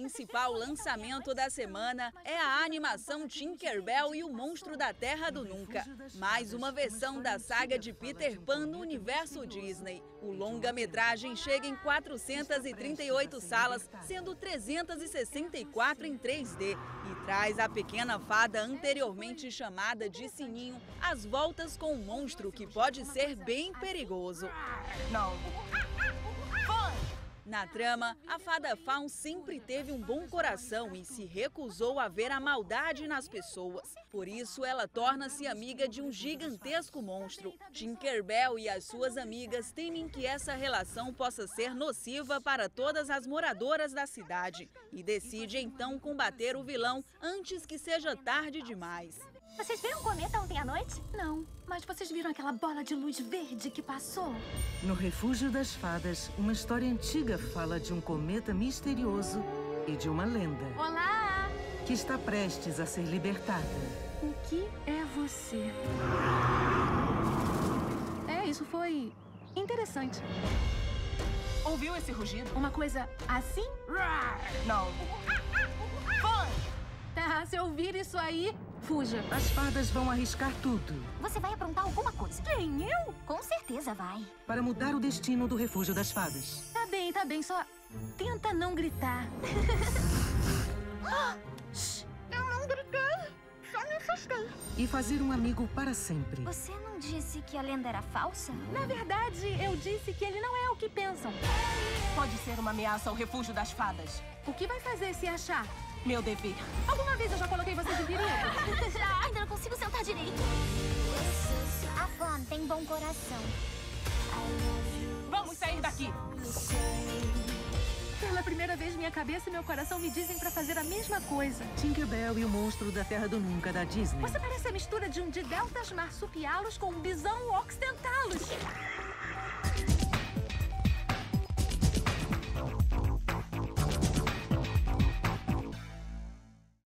principal lançamento da semana é a animação Tinker Bell e o Monstro da Terra do Nunca. Mais uma versão da saga de Peter Pan no universo Disney. O longa-metragem chega em 438 salas, sendo 364 em 3D, e traz a pequena fada anteriormente chamada de Sininho às voltas com um monstro que pode ser bem perigoso. Não. Na trama, a fada Fawn sempre teve um bom coração e se recusou a ver a maldade nas pessoas. Por isso, ela torna-se amiga de um gigantesco monstro. Tinker Bell e as suas amigas temem que essa relação possa ser nociva para todas as moradoras da cidade e decide então combater o vilão antes que seja tarde demais. Vocês viram um cometa ontem à noite? Não, mas vocês viram aquela bola de luz verde que passou? No Refúgio das Fadas, uma história antiga fala de um cometa misterioso e de uma lenda. Olá! Que está prestes a ser libertada. O que é você? Isso foi interessante. Ouviu esse rugido? Uma coisa assim? Não. Tá, se eu ouvir isso aí, fuja. As fadas vão arriscar tudo Você vai aprontar alguma coisa. Quem, eu? Com certeza vai. para mudar o destino do Refúgio das Fadas. Tá bem, só tenta não gritar. Eu não gritei, só me assustei. E fazer um amigo para sempre. Você não disse que a lenda era falsa? Na verdade, eu disse que ele não é o que pensam. Pode ser uma ameaça ao Refúgio das Fadas. O que vai fazer se achar? Meu dever. Alguma vez eu já coloquei vocês em perigo? Já, ainda não consigo sentar direito. A Fawn tem bom coração. Vamos sair daqui. Pela primeira vez, minha cabeça e meu coração me dizem pra fazer a mesma coisa. Tinker Bell e o Monstro da Terra do Nunca, da Disney. Você parece a mistura de um Dideltas marsupialos com um bisão oxdentalos.